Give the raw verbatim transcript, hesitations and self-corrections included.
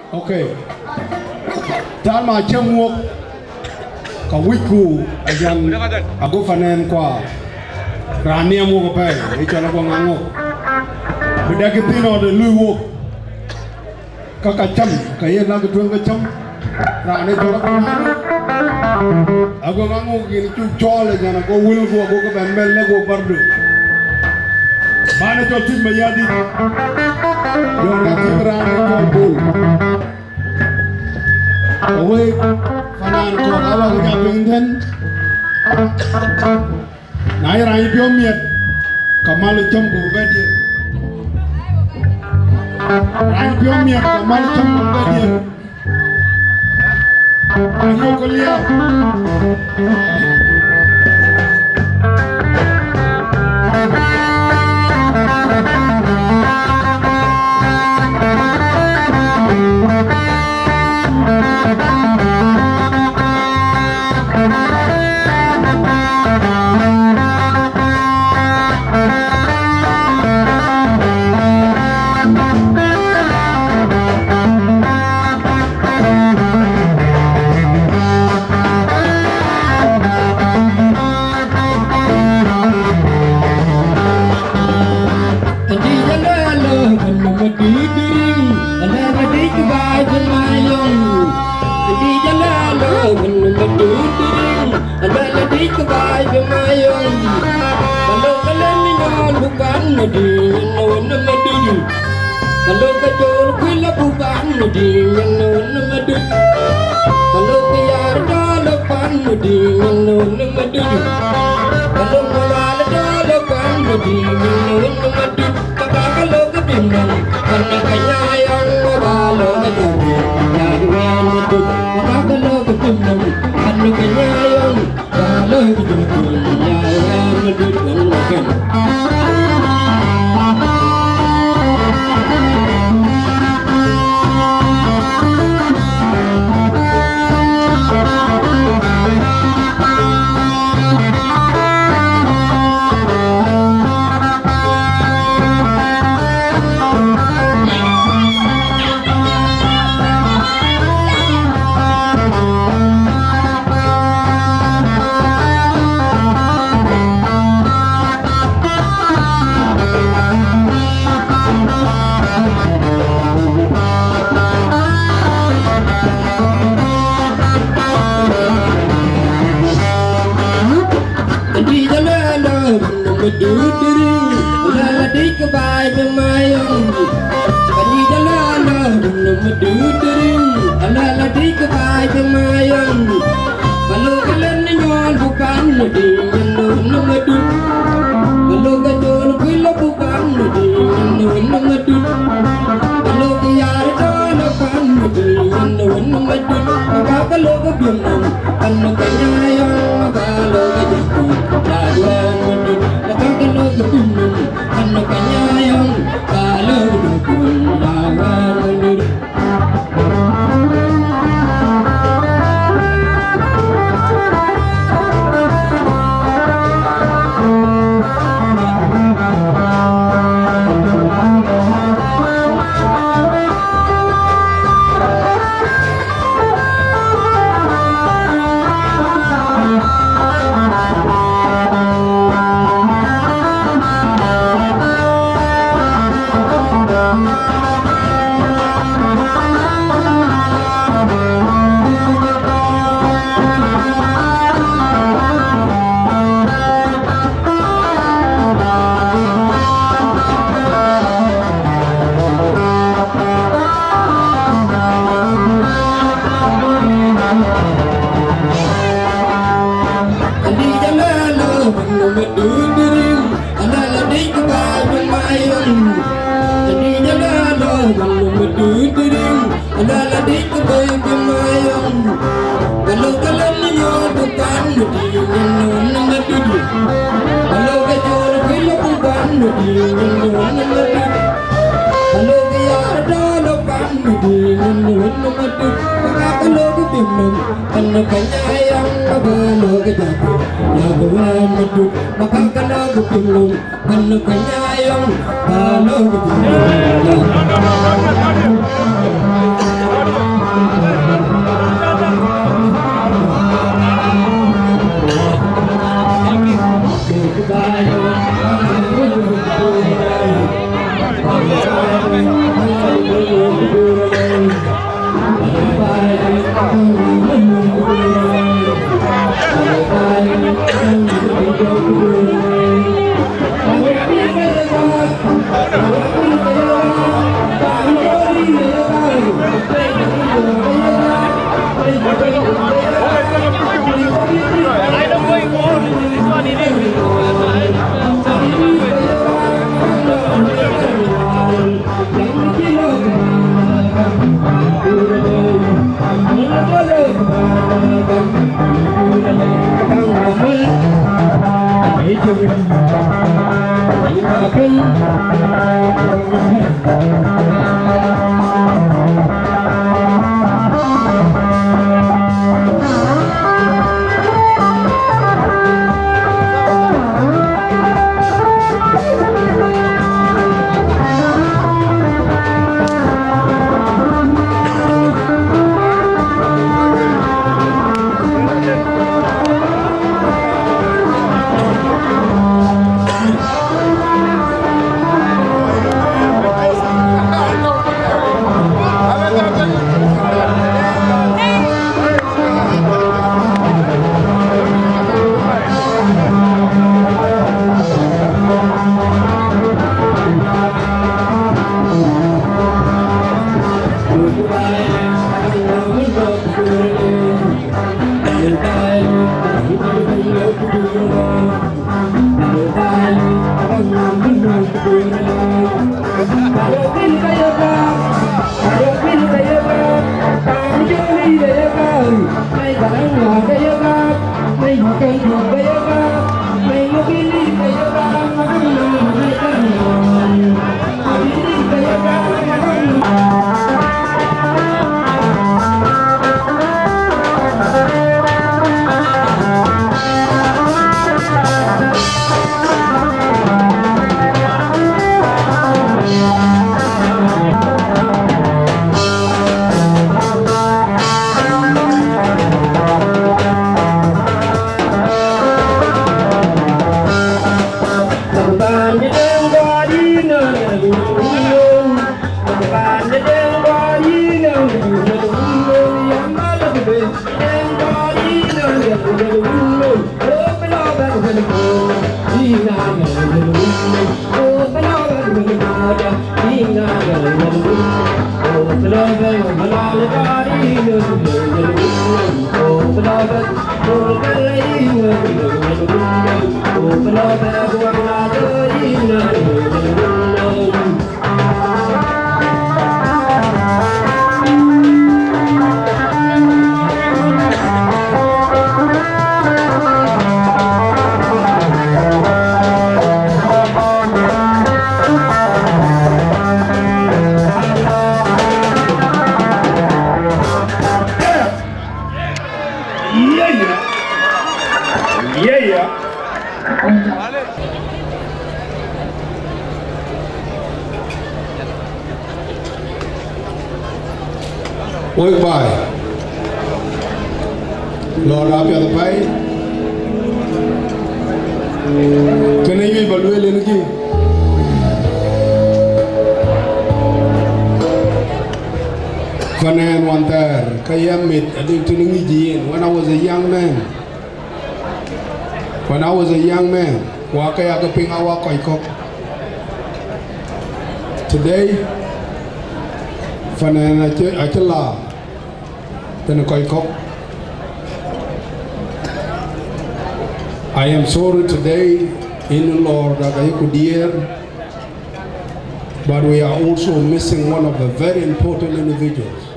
โอเคจานมาเชื่อมวกกับวิคูอาจารย์อากุฟันแนนกว่าร้านเนี่ยมูกไปไอ้จานเรากงงบดกิติโนเดลุยวกก็กระจำก็ยังนักดวงกระจำร้านนี้ตัวเรากงงอากูงงกินจุกจอเลยจานกูวิลกูกูก็เป็นเมลเลยกูปาร์ดูบ้านจอดทิ้งไม่ยาดียองนักที่ร้านนี้จอดบูลโอ้ยขนาดตัวเขาว่าจะเป็นเทนนายรายพิมพ์เมียกำมาลจมกูไปเดียรายพิมพ์เมียกำมาลจมกูไปเดียอายุก็เลี้ยkalau kejol kila bukan dengan non madu kalau biar dalapan dengan non madu kalau malal dalapan dengan non madu maka kalau kebimang karena kaya yang kalau kejadi jaduan madu maka kalau kebimang karena kaya yang kalau kejadi jaduan madu dan makan Work by Lord up your pay. Can I give a little energy? Fanan one there, Kayamit, I did to Niji when I was a young man. When I was a young man, Wakayaka Pingawa Koiko. Today, Fanan Achela. I am sorry today in the Lord that I could hear, but we are also missing one of the very important individuals.